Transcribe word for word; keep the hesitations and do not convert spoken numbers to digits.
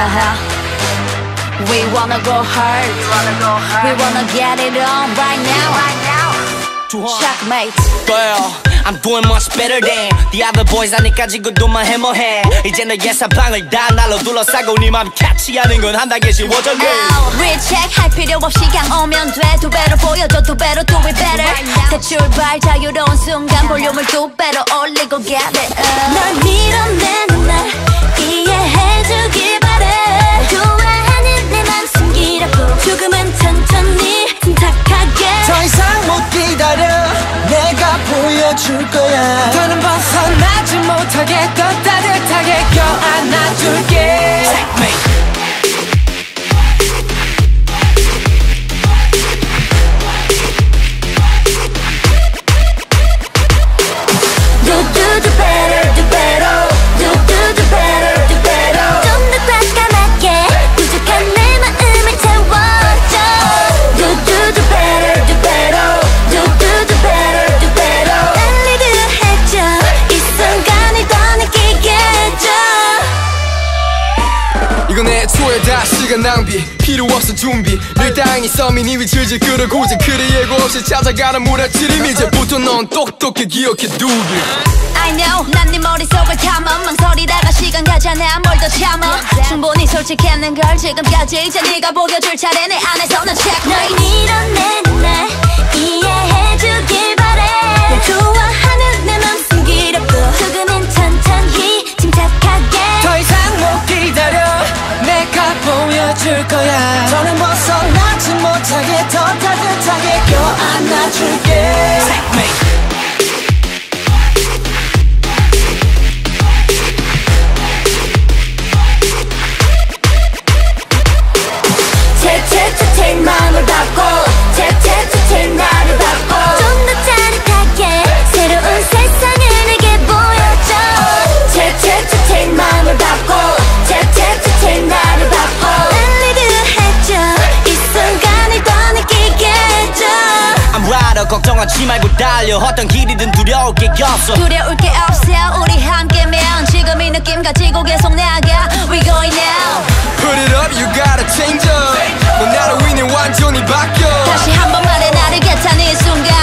yeah. We wanna go hard, we wanna, go hard. We wanna get it on right now, right now. Checkmate. I'm doing much better than the other boys. 아니까 지금도만 해머해. 이제 너 예사방을 다 날로 둘러싸고 네 맘 캐치하는 건 한 단계 쉬워져. Recheck 할 필요 없이 그냥 오면 돼. 두 배로 보여줘, 두 배로 do it better. 새 출발 자유로운 순간 볼륨을 두 배로 올리고 get it up. 널 밀어내는 날 이해해주길 바래. 좋아하는 내 맘 숨기라고 조금은 천천히 침착하게. 더 이상 못 기다려 내가 보여줄 거야. 더는 벗어나지 못하게 더 따뜻하게 껴안아줄게. Do do do better, do better. Do do do better, do better. 좀 더 꽉감하게 부족한 내 마음을 채워줘. Do do do better, do better. Do do do better, do better. 빨리 그 해줘 이 순간을 더 느끼게 해줘. 이건 애초에 다 시간 낭비 필요 없어 준비 밀당이 썸이 니 위치를 끌어고지 그리 예고 없이 찾아가는 무라치림 이제부터 넌 똑똑히 기억해 두길. I know 난 네 머릿속을 탐험 망설이다가 시간 가잖아 뭘 더 참아. 충분히 솔직했는 걸 지금까지 이제 네가 보여줄 차례 내 안에서는 check. 널 밀어내는 날 이해해주길 바래. 널 좋아하는 내 맘 숨기려고 조금은 천천히 침착하게. 더 이상 못 기다려 내가 보여줄 거야. 더는 벗어나지 못하게 더 따뜻하게 껴안아줄게. 채채채채 마음을 받고 채채채채 나를 받고 좀 더 짜릿하게 새로운 세상을 내게 보여줘. 채채채채 마음을 받고 채채채채 나를 받고 빨리 그 해줘 이 순간을 더 느끼게 해줘. I'm rider 걱정하지 말고 달려 어떤 길이든 두려울 게 없어. 두려울 게 없어 우리 함께면 지금 이 느낌 가지고 계속 나가. We going now. Put it up, you gotta change up. 넌 나로 인해 완전히 바뀌어. 다시 한 번만에 나를 겟하는 이 순간